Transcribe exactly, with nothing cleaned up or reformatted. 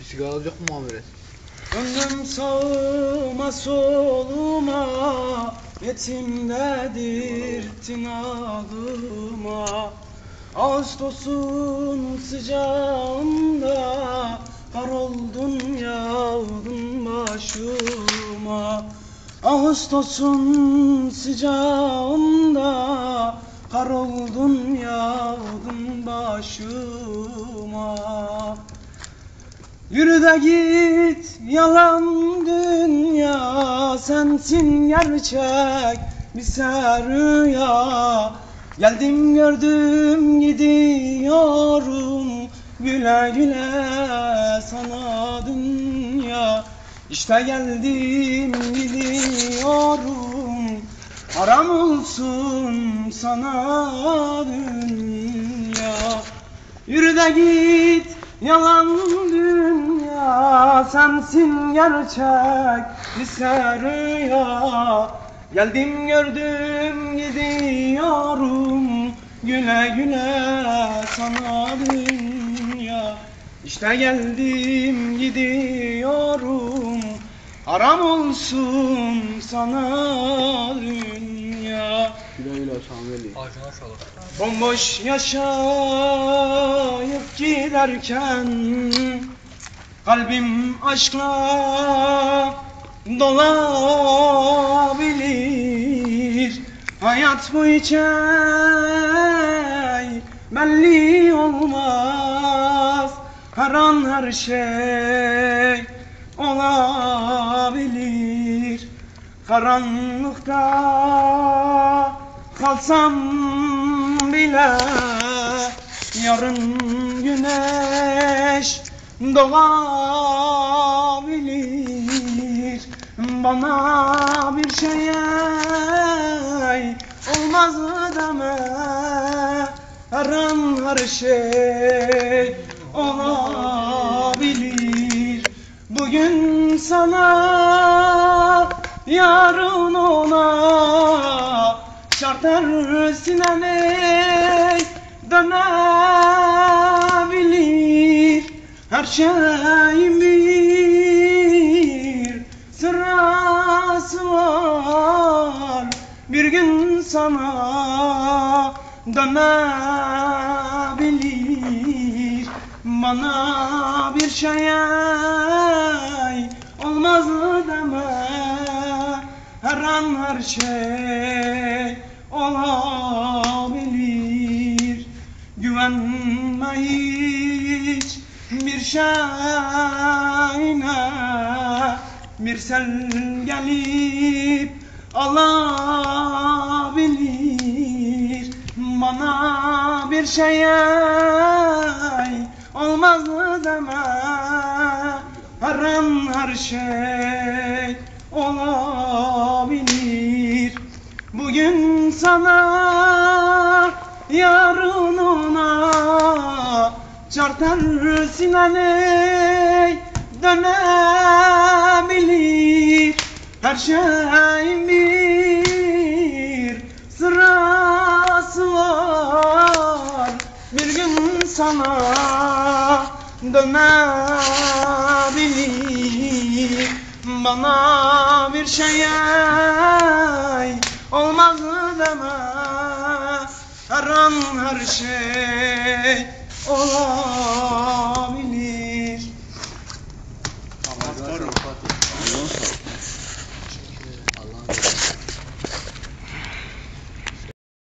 Sigara alacak mı muhabiret? Döndüm sağıma soluma, yetimdedir tinalıma. Ağustos'un sıcağında kar oldun yağdın başıma. Ağustos'un sıcağında kar oldun yağdın başıma. Yürü de git yalan dünya, sensin gerçek bir rüya. Geldim gördüm gidiyorum, güle güle sana dünya. İşte geldim gidiyorum, haram olsun sana dünya. Yürü de git yalan dünya, sensin gerçek bir rüya. Geldim gördüm gidiyorum, güle güle sana dünya. İşte geldim gidiyorum, haram olsun sana dünya. Güle güle Samveli. Ağzına sağlık. Bomboş yaşayıp giderken kalbim aşkla dolabilir. Hayat bu hiç belli olmaz, her an her şey olabilir. Karanlıkta kalsam bile yarın güneş doğabilir. Bana bir şey olmaz deme, her an her şey olabilir. Bugün sana, yarın ona, şart tersine dönebilir. Her şeyin bir sırası var, bir gün sana dönebilir. Bana bir şey olmaz deme, her an her şey olabilir. Güvenme hiç bir şeyine, bir sel gelip alabilir. Bana bir şey olmaz deme, her an her şey olabilir. Bugün sana, yarın ona, çarp tersine dönebilir. Her şeyin bir sırası var, bir gün sana dönebilir. Bana bir şey olmaz deme, her an her şey olabilir.